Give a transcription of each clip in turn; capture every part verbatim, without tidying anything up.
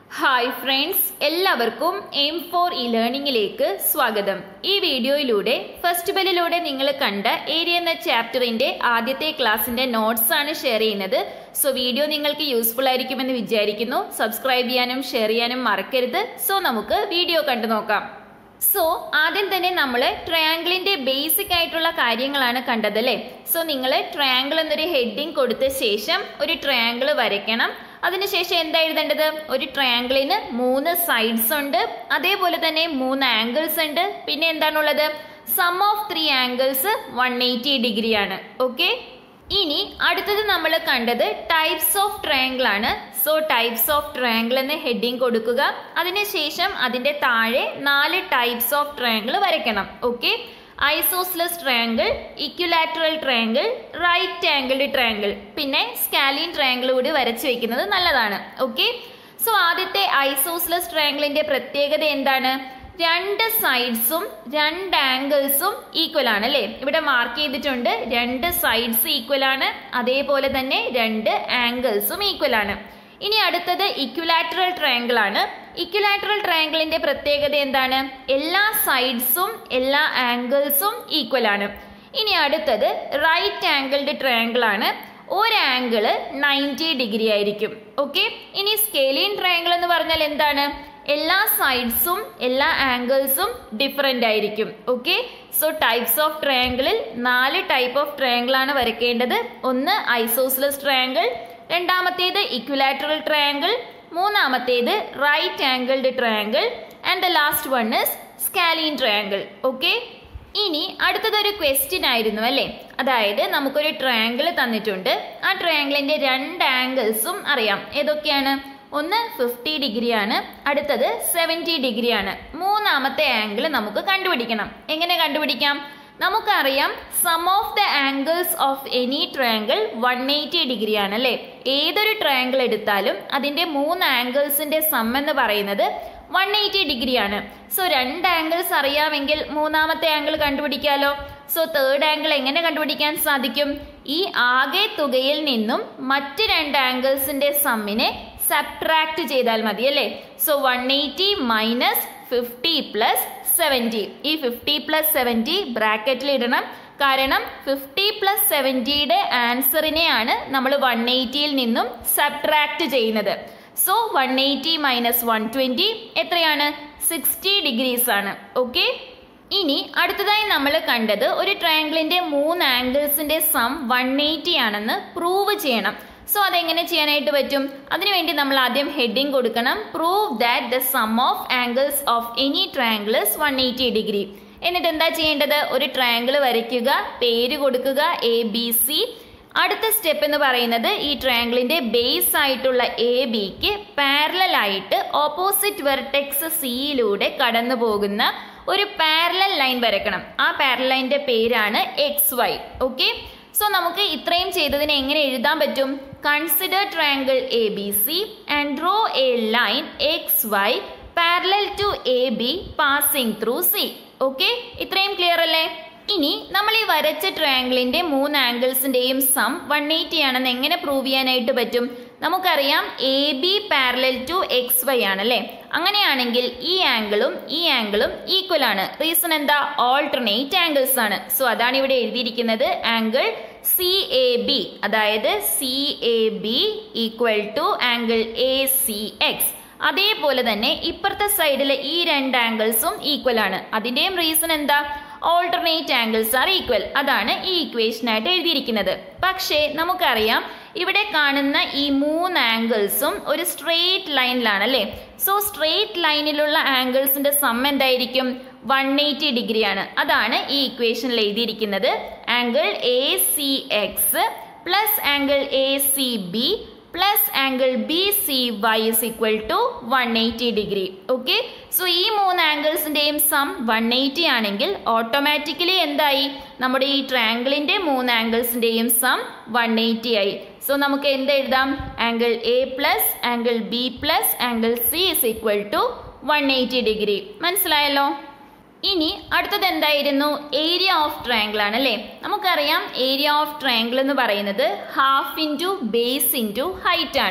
Hi friends, എല്ലാവർക്കും aim for E ലേണിംഗിലേക്ക് സ്വാഗതം. ഈ വീഡിയോയിലൂടെ ഫസ്റ്റ് ബെല്ലിലൂടെ നിങ്ങൾ കണ്ട ഏരിയ എന്ന ചാപ്റ്ററിന്റെ ആദ്യത്തെ ക്ലാസിന്റെ നോട്ട്സ് ആണ് ഷെയർ ചെയ്യുന്നത്. സോ വീഡിയോ നിങ്ങൾക്ക് യൂസ്ഫുൾ ആയിരിക്കുമെന്ന് വിചാരിക്കുന്നു. സബ്സ്ക്രൈബ് ചെയ്യാനും ഷെയർ ചെയ്യാനും മറക്കരുത്. സോ നമുക്ക് വീഡിയോ കണ്ടു നോക്കാം. സോ ആദ്യം തന്നെ നമ്മൾ ട്രയാങ്കിളിന്റെ ബേസിക് ആയിട്ടുള്ള കാര്യങ്ങളാണ് കണ്ടത് അല്ലേ. സോ നിങ്ങൾ ട്രയാങ്കിൾ എന്നൊരു ഹെഡിങ് കൊടുത്ത ശേഷം ഒരു ട്രയാങ്കിൾ വരയ്ക്കണം. അതിനുശേഷം എന്താ എഴുതേണ്ടത്? ഒരു ട്രയാങ്കിളിന് മൂന്ന് സൈഡ്സ് ഉണ്ട്, അതേപോലെ തന്നെ മൂന്ന് ആംഗിൾസ് ഉണ്ട്. പിന്നെ എന്താണുള്ളത്? Sum of three angles one eighty degree ആണ്. ഓക്കെ, ഇനി അടുത്തത് നമ്മൾ കണ്ടത് ടൈപ്സ് ഓഫ് ട്രയാങ്കിൾ ആണ്. സോ ടൈപ്സ് ഓഫ് ട്രയാങ്കിൾ എന്ന് ഹെഡിങ് കൊടുക്കുക. അതിനുശേഷം അതിന്റെ താഴെ നാല് ടൈപ്സ് ഓഫ് ട്രയാങ്കിൾ വരയ്ക്കണം. Okay, isosceles triangle, equilateral triangle, right angled triangle, പിന്നെ സ്കാലിൻ ട്രയാങ്കിൾ കൂടി വരച്ചു വെക്കുന്നത് നല്ലതാണ്. ഓക്കെ, സോ ആദ്യത്തെ ഐസോസ്ലസ് ട്രയാങ്കിളിന്റെ പ്രത്യേകത എന്താണ്? രണ്ട് സൈഡ്സും രണ്ട് ആംഗിൾസും ഈക്വൽ ആണ് അല്ലെ. ഇവിടെ മാർക്ക് ചെയ്തിട്ടുണ്ട്, രണ്ട് സൈഡ്സ് ഈക്വൽ ആണ്, അതേപോലെ തന്നെ രണ്ട് ആംഗിൾസും ഈക്വൽ ആണ്. ഇനി അടുത്തത് ഇക്വിലാറ്ററൽ ട്രയാങ്കിൾ ആണ്. ഇക്വിലാറ്ററൽ ട്രയാങ്കിളിന്റെ പ്രത്യേകത എന്താണ്? എല്ലാ സൈഡ്സും എല്ലാ ആംഗിൾസും ഈക്വൽ ആണ്. ഇനി അടുത്തത് റൈറ്റ് ആംഗിൾഡ് ട്രയാങ്കിൾ ആണ്. ഒരു ആംഗിള് നയൻറ്റി ഡിഗ്രി ആയിരിക്കും. ഓക്കെ, ഇനി സ്കെയിലിൻ ട്രയാങ്കിൾ എന്ന് പറഞ്ഞാൽ എന്താണ്? എല്ലാ സൈഡ്സും എല്ലാ ആംഗിൾസും ഡിഫറെന്റ് ആയിരിക്കും. ഓക്കെ, സോ ടൈപ്സ് ഓഫ് ട്രയാങ്കിളിൽ നാല് ടൈപ്പ് ഓഫ് ട്രയാങ്കിൾ ആണ് വരയ്ക്കേണ്ടത്. ഒന്ന് ഐസോസ്ലസ് ട്രയാങ്കിൾ, രണ്ടാമത്തേത് ഇക്വിലാറ്ററൽ ട്രയാങ്കിൾ, മൂന്നാമത്തേത് right angled triangle, and the last one is scalene triangle. Okay, ഇനി അടുത്തതൊരു ക്വസ്റ്റ്യൻ ആയിരുന്നു അല്ലേ. അതായത് നമുക്കൊരു ട്രയാങ്കിൾ തന്നിട്ടുണ്ട്, ആ ട്രയാങ്കിളിന്റെ രണ്ട് ആംഗിൾസും അറിയാം. ഏതൊക്കെയാണ്? ഒന്ന് ഫിഫ്റ്റി ഡിഗ്രി ആണ്, അടുത്തത് സെവൻറ്റി ഡിഗ്രി ആണ്. മൂന്നാമത്തെ ആംഗിൾ നമുക്ക് കണ്ടുപിടിക്കണം. എങ്ങനെ കണ്ടുപിടിക്കാം? നമുക്കറിയാം sum of the angles of any triangle one eighty degree ആണ് അല്ലെ. ഏതൊരു ട്രയാങ്കിൾ എടുത്താലും അതിന്റെ മൂന്ന് ആംഗിൾസിന്റെ സം എന്ന് പറയുന്നത് വൺ എയ്റ്റി ഡിഗ്രി ആണ്. സോ രണ്ട് ആംഗിൾസ് അറിയാമെങ്കിൽ മൂന്നാമത്തെ ആംഗിൾ കണ്ടുപിടിക്കാലോ. സോ തേർഡ് ആംഗിൾ എങ്ങനെ കണ്ടുപിടിക്കാൻ സാധിക്കും? ഈ ആകെ തുകയിൽ നിന്നും മറ്റ് രണ്ട് ആംഗിൾസിന്റെ സമ്മിനെ സബ്ട്രാക്ട് ചെയ്താൽ മതി അല്ലേ. So one eighty minus fifty plus seventy. ഈ ഫിഫ്റ്റി പ്ലസ് സെവൻറ്റി ബ്രാക്കറ്റിൽ ഇടണം, കാരണം ഫിഫ്റ്റി പ്ലസ് സെവൻറ്റിയുടെ ആൻസറിനെയാണ് നമ്മൾ വൺ എയ്റ്റിയിൽ നിന്നും സബ്ട്രാക്ട് ചെയ്യുന്നത്. So one eighty minus one twenty എത്രയാണ്? സിക്സ്റ്റി ഡിഗ്രീസ് ആണ്. ഓക്കെ, ഇനി അടുത്തതായി നമ്മൾ കണ്ടത് ഒരു ട്രയാങ്കിളിന്റെ മൂന്ന് ആംഗിൾസിന്റെ സം വൺ എയ്റ്റി ആണെന്ന് പ്രൂവ് ചെയ്യണം. സോ അതെങ്ങനെ ചെയ്യാനായിട്ട് പറ്റും? അതിനുവേണ്ടി നമ്മൾ ആദ്യം ഹെഡിങ് കൊടുക്കണം. Prove that the sum of angles of any triangle is one eighty degree. എന്നിട്ട് എന്താ ചെയ്യേണ്ടത്? ഒരു ട്രയാങ്കിൾ വരയ്ക്കുക, പേര് കൊടുക്കുക എ ബി സി. അടുത്ത സ്റ്റെപ്പ് എന്ന് പറയുന്നത് ഈ ട്രയാങ്കിളിന്റെ ബേസ് ആയിട്ടുള്ള എ ബിക്ക് പാരലൽ ആയിട്ട് ഓപ്പോസിറ്റ് വെർട്ടെക്സ് സിയിലൂടെ കടന്നു പോകുന്ന ഒരു പാരലൽ ലൈൻ വരയ്ക്കണം. ആ പാരലൽ ലൈനിന്റെ പേരാണ് എക്സ് വൈ. ഓക്കെ, സോ നമുക്ക് ഇത്രയും ചെയ്തതിനെ എങ്ങനെ എഴുതാൻ പറ്റും? Consider triangle A B C and draw a line X Y parallel to A B passing through C. Okay, ഇത്രയും ക്ലിയർ അല്ലേ? ഇനി നമ്മൾ ഈ വരച്ച ട്രയാങ്കിളിന്റെ മൂന്ന് ആംഗിൾസിന്റെയും സം വൺ എയ്റ്റി ആണെന്ന് എങ്ങനെ പ്രൂവ് ചെയ്യാനായിട്ട് പറ്റും? നമുക്കറിയാം A B parallel to X Y ആണല്ലേ. അങ്ങനെയാണെങ്കിൽ ഈ ആംഗിളും ഈ ആംഗിളും ഈക്വൽ ആണ്. റീസൺ എന്താ? ഓൾട്ടർനേറ്റ് ആംഗിൾസ് ആണ്. സോ അതാണ് ഇവിടെ എഴുതിയിരിക്കുന്നത്. ആംഗിൾ സി എ ബി, അതായത് C A B equal to angle A C X. അതേപോലെ തന്നെ ഇപ്പുറത്തെ സൈഡിലെ ഈ രണ്ട് ആംഗിൾസും ഈക്വൽ ആണ്. അതിന്റെയും റീസൺ എന്താ? Alternate angles are equal. അതാണ് ഈ ഇക്വേഷനായിട്ട് എഴുതിയിരിക്കുന്നത്. പക്ഷേ നമുക്കറിയാം ഇവിടെ കാണുന്ന ഈ മൂന്ന് ആംഗിൾസും ഒരു സ്ട്രെയിറ്റ് ലൈനിലാണ് അല്ലേ. സോ സ്ട്രെയിറ്റ് ലൈനിലുള്ള ആംഗിൾസിന്റെ സം എന്തായിരിക്കും? വൺ എയ്റ്റി ഡിഗ്രി ആണ്. അതാണ് ഈ ഇക്വേഷനിൽ എഴുതിയിരിക്കുന്നത്. Angle A C X plus angle A C B plus angle B C Y is equal to one eighty degree. Okay, so ഈ മൂന്ന് ആംഗിൾസിന്റെയും സം വൺ എയ്റ്റി ആണെങ്കിൽ ഓട്ടോമാറ്റിക്കലി എന്തായി? നമ്മുടെ ഈ ട്രയാങ്കിളിന്റെ മൂന്ന് ആംഗിൾസിന്റെയും സം വൺ എയ്റ്റി ആയി. സോ നമുക്ക് എന്ത് എഴുതാം? Angle A plus angle B plus angle C is equal to one eighty degree. മനസ്സിലായല്ലോ? ഇനി അടുത്തത് എന്തായിരുന്നു? ഏരിയ ഓഫ് ട്രയാങ്കിൾ ആണ് അല്ലേ. നമുക്കറിയാം ഏരിയ ഓഫ് ട്രയാങ്കിൾ എന്ന് പറയുന്നത് half into base into height ആണ്.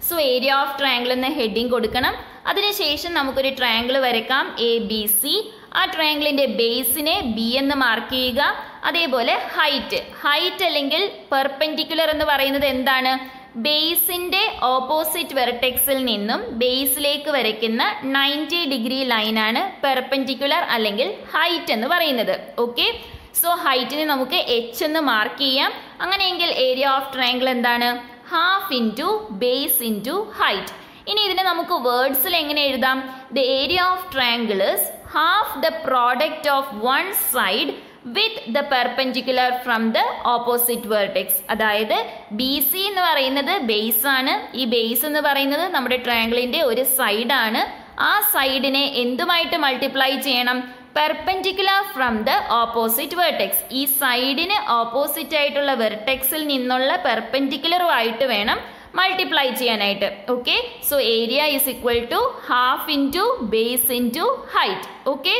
സോ ഏരിയ ഓഫ് ട്രയാങ്കിൾ എന്ന ഹെഡിങ് കൊടുക്കണം. അതിനുശേഷം നമുക്കൊരു ട്രയാങ്കിൾ വരയ്ക്കാം എ ബി സി. ആ ട്രയാങ്കിളിന്റെ ബേസിനെ ബി എന്ന് മാർക്ക് ചെയ്യുക. അതേപോലെ ഹൈറ്റ് ഹൈറ്റ് അല്ലെങ്കിൽ പെർപെൻഡിക്കുലർ എന്ന് പറയുന്നത് എന്താണ്? ബേസിന്റെ ഓപ്പോസിറ്റ് വെർട്ടെക്സിൽ നിന്നും ബേസിലേക്ക് വരയ്ക്കുന്ന നയൻറ്റി ഡിഗ്രി ലൈനാണ് പെർപെൻഡിക്കുലർ അല്ലെങ്കിൽ ഹൈറ്റ് എന്ന് പറയുന്നത്. ഓക്കെ, സോ ഹൈറ്റിനെ നമുക്ക് എച്ച് എന്ന് മാർക്ക് ചെയ്യാം. അങ്ങനെയെങ്കിൽ ഏരിയ ഓഫ് ട്രയാങ്കിൾ എന്താണ്? Half into base into height. ഇനി ഇതിനെ നമുക്ക് വേർഡ്സിൽ എങ്ങനെ എഴുതാം? The area of triangle is half the product of one side with the perpendicular from the opposite vertex. അതായത് ബി സി എന്ന് പറയുന്നത് ബേസ് ആണ്. ഈ ബേസ് എന്ന് പറയുന്നത് നമ്മുടെ ട്രയാങ്കിളിന്റെ ഒരു സൈഡാണ്. ആ സൈഡിനെ എന്തുമായിട്ട് മൾട്ടിപ്ലൈ ചെയ്യണം? Perpendicular from the opposite vertex. ഈ സൈഡിന് ഓപ്പോസിറ്റ് ആയിട്ടുള്ള വെർട്ടെക്സിൽ നിന്നുള്ള പെർപെൻഡിക്കുലറുമായിട്ട് വേണം മൾട്ടിപ്ലൈ ചെയ്യാനായിട്ട്. Okay, so area is equal to half into base into height. Okay,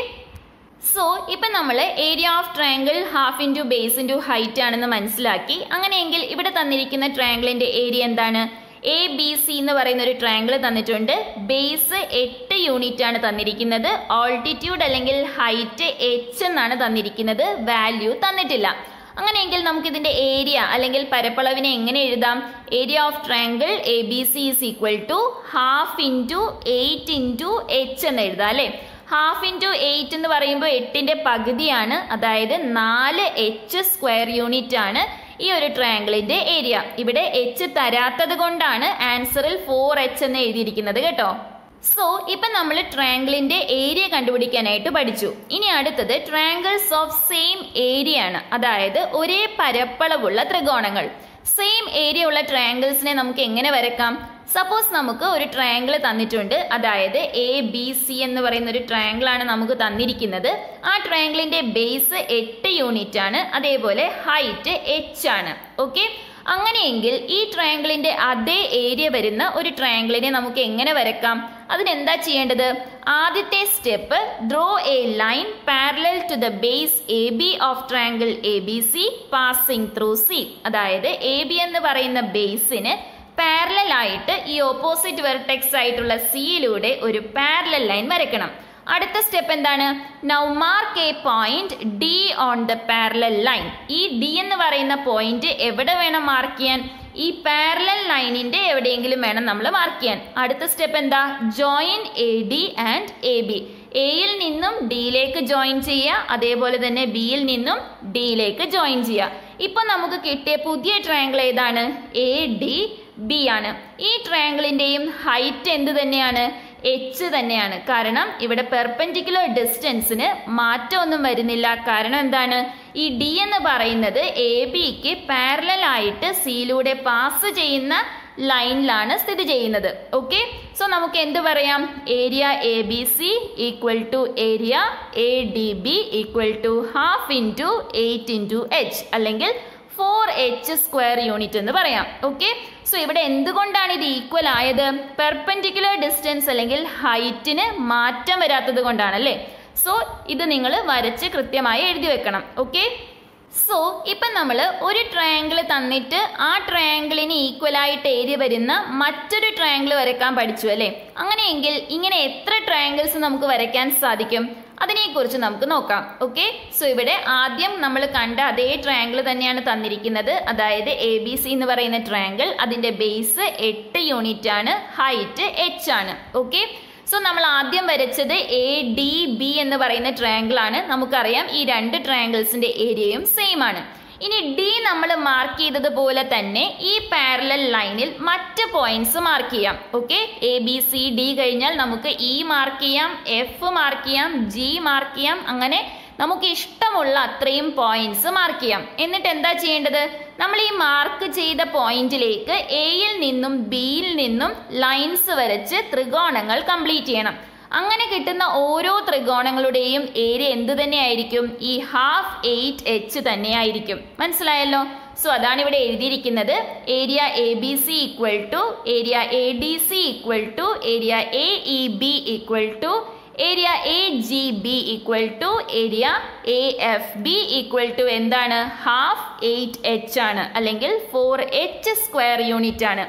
so ഇപ്പം നമ്മൾ area of triangle half into base into height ആണെന്ന് മനസ്സിലാക്കി. അങ്ങനെയെങ്കിൽ ഇവിടെ തന്നിരിക്കുന്ന ട്രയാങ്കിളിന്റെ ഏരിയ എന്താണ്? എ ബി സി എന്ന് പറയുന്ന ഒരു ട്രയാങ്കിൾ തന്നിട്ടുണ്ട്. ബേസ് എട്ട് യൂണിറ്റ് ആണ് തന്നിരിക്കുന്നത്. ഓൾട്ടിറ്റ്യൂഡ് അല്ലെങ്കിൽ ഹൈറ്റ് എച്ച് എന്നാണ് തന്നിരിക്കുന്നത്. വാല്യൂ തന്നിട്ടില്ല. അങ്ങനെയെങ്കിൽ നമുക്ക് ഇതിന്റെ ഏരിയ അല്ലെങ്കിൽ പരപ്പളവിനെ എങ്ങനെ എഴുതാം? Area of triangle A B C is equal to half into eight into H എന്ന് എഴുതാം അല്ലേ? ഹാഫ് ഇൻറ്റു എയ്റ്റ് എന്ന് പറയുമ്പോൾ എട്ടിന്റെ പകുതിയാണ്. അതായത് നാല് എച്ച് സ്ക്വയർ യൂണിറ്റ് ആണ് ഈ ഒരു ട്രയാങ്കിളിന്റെ ഏരിയ. ഇവിടെ എച്ച് തരാത്തത് കൊണ്ടാണ് ആൻസറിൽ ഫോർ എച്ച് എന്ന് എഴുതിയിരിക്കുന്നത് കേട്ടോ. സോ ഇപ്പൊ നമ്മൾ ട്രയാങ്കിളിന്റെ ഏരിയ കണ്ടുപിടിക്കാനായിട്ട് പഠിച്ചു. ഇനി അടുത്തത് ട്രയാങ്കിൾസ് ഓഫ് സെയിം ഏരിയ ആണ്. അതായത് ഒരേ പരപ്പളവുള്ള ത്രികോണങ്ങൾ. സെയിം ഏരിയ ഉള്ള ട്രയാങ്കിൾസിനെ നമുക്ക് എങ്ങനെ വരക്കാം? സപ്പോസ് നമുക്ക് ഒരു ട്രയാങ്കിൾ തന്നിട്ടുണ്ട്. അതായത് എ ബി സി എന്ന് പറയുന്ന ഒരു ട്രയാങ്കിൾ ആണ് നമുക്ക് തന്നിരിക്കുന്നത്. ആ ട്രയാങ്കിളിന്റെ ബേസ് എട്ട് യൂണിറ്റ് ആണ്. അതേപോലെ ഹൈറ്റ് എച്ച് ആണ്. ഓക്കെ, അങ്ങനെയെങ്കിൽ ഈ ട്രയാങ്കിളിന്റെ അതേ ഏരിയ വരുന്ന ഒരു ട്രയാങ്കിളിനെ നമുക്ക് എങ്ങനെ വരക്കാം? അതിനെന്താ ചെയ്യേണ്ടത്? ആദ്യത്തെ step, draw a line parallel to the base A B of triangle A B C passing through C. അതായത് എ ബി എന്ന് പറയുന്ന ബേസിന് പാരലൽ ആയിട്ട് ഈ ഓപ്പോസിറ്റ് വെർട്ടെക്സ് ആയിട്ടുള്ള സിയിലൂടെ ഒരു പാരലൽ ലൈൻ വരയ്ക്കണം. അടുത്ത സ്റ്റെപ്പ് എന്താണ്? Now mark a point D on the parallel line. ഈ ഡി എന്ന് പറയുന്ന പോയിന്റ് എവിടെ വേണം മാർക്ക് ചെയ്യാൻ? ഈ പാരലൽ ലൈനിന്റെ എവിടെയെങ്കിലും വേണം നമ്മൾ മാർക്ക് ചെയ്യാൻ. അടുത്ത സ്റ്റെപ്പ് എന്താ? Join A D and A B. എയിൽ നിന്നും ഡിയിലേക്ക് ജോയിൻ ചെയ്യുക. അതേപോലെ തന്നെ ബിയിൽ നിന്നും ഡിയിലേക്ക് ജോയിൻ ചെയ്യുക. ഇപ്പൊ നമുക്ക് കിട്ടിയ പുതിയ ട്രയാങ്കിൾ ഏതാണ്? എ ഡി ബി ആണ്. ഈ ട്രയാങ്കിളിന്റെയും ഹൈറ്റ് എന്ത് തന്നെയാണ്? എച്ച് തന്നെയാണ്. കാരണം ഇവിടെ പെർപെൻഡിക്കുലർ ഡിസ്റ്റൻസിന് മാറ്റമൊന്നും വരുന്നില്ല. കാരണം എന്താണ്? ഈ ഡി എന്ന് പറയുന്നത് എ ബിക്ക് പാരലൽ ആയിട്ട് സിയിലൂടെ പാസ് ചെയ്യുന്ന ലൈനിലാണ് സ്ഥിതി ചെയ്യുന്നത്. ഓക്കെ, സോ നമുക്ക് എന്ത് പറയാം? Area A B C equal to area A D B equal to half into eight into H അല്ലെങ്കിൽ ഫോർ എച്ച് സ്ക്വയർ യൂണിറ്റ് എന്ന് പറയാം. ഓക്കെ, സോ ഇവിടെ എന്തുകൊണ്ടാണ് ഇത് ഈക്വൽ ആയത്? പെർപെൻഡിക്കുലർ ഡിസ്റ്റൻസ് അല്ലെങ്കിൽ ഹൈറ്റിന് മാറ്റം വരാത്തത് കൊണ്ടാണ് അല്ലേ? സോ ഇത് നിങ്ങൾ വരച്ച് കൃത്യമായി എഴുതി വെക്കണം. ഓക്കെ, സോ ഇപ്പം നമ്മൾ ഒരു ട്രയാങ്കിൾ തന്നിട്ട് ആ ട്രയാങ്കിളിന് ഈക്വൽ ആയിട്ട് ഏരിയ വരുന്ന മറ്റൊരു ട്രയാങ്കിൾ വരയ്ക്കാൻ പഠിച്ചു അല്ലേ? അങ്ങനെയെങ്കിൽ ഇങ്ങനെ എത്ര ട്രയാങ്കിൾസ് നമുക്ക് വരയ്ക്കാൻ സാധിക്കും? അതിനെക്കുറിച്ച് നമുക്ക് നോക്കാം. ഓക്കെ, സോ ഇവിടെ ആദ്യം നമ്മൾ കണ്ട അതേ ട്രയാങ്കിൾ തന്നെയാണ് തന്നിരിക്കുന്നത്. അതായത് എ ബി സി എന്ന് പറയുന്ന ട്രയാങ്കിൾ, അതിന്റെ ബേസ് എട്ട് യൂണിറ്റ് ആണ്, ഹൈറ്റ് എച്ച് ആണ്. ഓക്കെ, സോ നമ്മൾ ആദ്യം വരച്ചത് എ ഡി ബി എന്ന് പറയുന്ന ട്രയാങ്കിൾ ആണ്. നമുക്കറിയാം ഈ രണ്ട് ട്രയാങ്കിൾസിന്റെ ഏരിയയും സെയിം ആണ്. ഇനി ഡി നമ്മൾ മാർക്ക് ചെയ്തതുപോലെ തന്നെ ഈ പാരലൽ ലൈനിൽ മറ്റ് പോയിന്റ്സ് മാർക്ക് ചെയ്യാം. Okay, A B C D കഴിഞ്ഞാൽ നമുക്ക് ഇ മാർക്ക് ചെയ്യാം, എഫ് മാർക്ക് ചെയ്യാം, ജി മാർക്ക് ചെയ്യാം. അങ്ങനെ നമുക്ക് ഇഷ്ടമുള്ള അത്രയും പോയിന്റ്സ് മാർക്ക് ചെയ്യാം. എന്നിട്ട് എന്താ ചെയ്യേണ്ടത്? നമ്മൾ ഈ മാർക്ക് ചെയ്ത പോയിന്റിലേക്ക് എയിൽ നിന്നും ബിയിൽ നിന്നും ലൈൻസ് വരച്ച് ത്രികോണങ്ങൾ കംപ്ലീറ്റ് ചെയ്യണം. അങ്ങനെ കിട്ടുന്ന ഓരോ ത്രികോണങ്ങളുടെയും ഏരിയ എന്ത് തന്നെയായിരിക്കും? ഈ ഹാഫ് എയ്റ്റ് എച്ച് തന്നെയായിരിക്കും. മനസ്സിലായല്ലോ? സോ അതാണ് ഇവിടെ എഴുതിയിരിക്കുന്നത്. Area A B C equal to area A D C equal to area A E B equal to area A G B equal to area A F B equal to എന്താണ്? Half eight H ആണ് അല്ലെങ്കിൽ four H square unit ആണ്.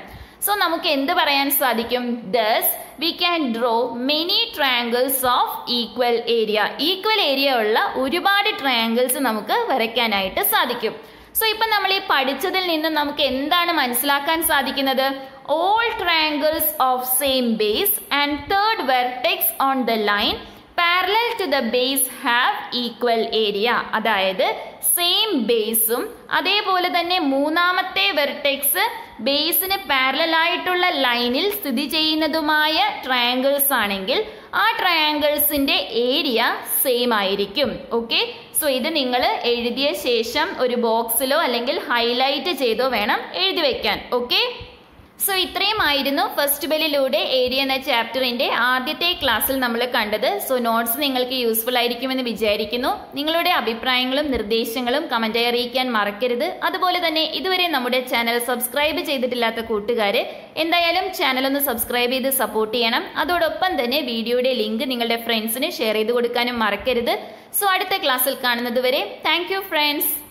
So നമുക്ക് എന്ത് പറയാൻ സാധിക്കും? Thus we can draw many triangles of equal area. Equal area ഉള്ള ഒരുപാട് ട്രയാങ്കിൾസ് നമുക്ക് വരയ്ക്കാനായിട്ട് സാധിക്കും. സോ ഇപ്പം നമ്മൾ ഈ പഠിച്ചതിൽ നിന്ന് നമുക്ക് എന്താണ് മനസ്സിലാക്കാൻ സാധിക്കുന്നത്? All triangles of same base and third vertex on the line parallel to the base have equal area. അതായത് സെയിം ബേസും അതേപോലെ തന്നെ മൂന്നാമത്തെ വെർട്ടെക്സ് ബേസിന് പാരലൽ ആയിട്ടുള്ള ലൈനിൽ സ്ഥിതി ചെയ്യുന്നതുമായ ട്രയാങ്കിൾസ് ആണെങ്കിൽ ആ ട്രയാങ്കിൾസിന്റെ ഏരിയ സെയിം ആയിരിക്കും. ഓക്കെ, സോ ഇത് നിങ്ങൾ എഴുതിയ ശേഷം ഒരു ബോക്സിലോ അല്ലെങ്കിൽ ഹൈലൈറ്റ് ചെയ്തോ വേണം എഴുതി വെക്കാൻ. ഓക്കെ, സോ ഇത്രയും ആയിരുന്നു ഫസ്റ്റ് ബെല്ലിലൂടെ ഏരിയ എന്ന ചാപ്റ്ററിന്റെ ആദ്യത്തെ ക്ലാസ്സിൽ നമ്മൾ കണ്ടത്. സോ നോട്ട്സ് നിങ്ങൾക്ക് യൂസ്ഫുൾ ആയിരിക്കുമെന്ന് വിചാരിക്കുന്നു. നിങ്ങളുടെ അഭിപ്രായങ്ങളും നിർദ്ദേശങ്ങളും കമന്റായി അറിയിക്കാൻ മറക്കരുത്. അതുപോലെ തന്നെ ഇതുവരെ നമ്മുടെ ചാനൽ സബ്സ്ക്രൈബ് ചെയ്തിട്ടില്ലാത്ത കൂട്ടുകാർ എന്തായാലും ചാനൽ ഒന്ന് സബ്സ്ക്രൈബ് ചെയ്ത് സപ്പോർട്ട് ചെയ്യണം. അതോടൊപ്പം തന്നെ വീഡിയോയുടെ ലിങ്ക് നിങ്ങളുടെ ഫ്രണ്ട്സിന് ഷെയർ ചെയ്ത് കൊടുക്കാനും മറക്കരുത്. സോ അടുത്ത ക്ലാസ്സിൽ കാണുന്നത് വരെ താങ്ക് യു ഫ്രണ്ട്സ്.